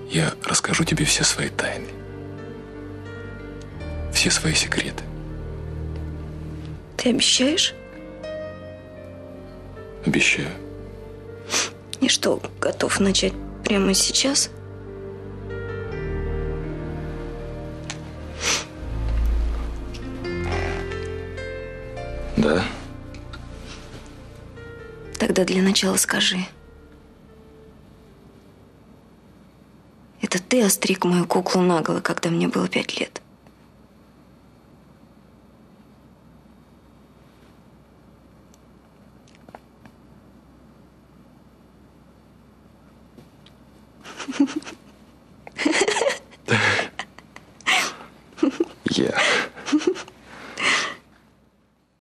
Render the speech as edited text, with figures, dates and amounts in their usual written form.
Я расскажу тебе все свои тайны. Все свои секреты. Ты обещаешь? Обещаю. И что, готов начать прямо сейчас? Да. Тогда для начала скажи. Это ты остриг мою куклу наголо, когда мне было 5 лет?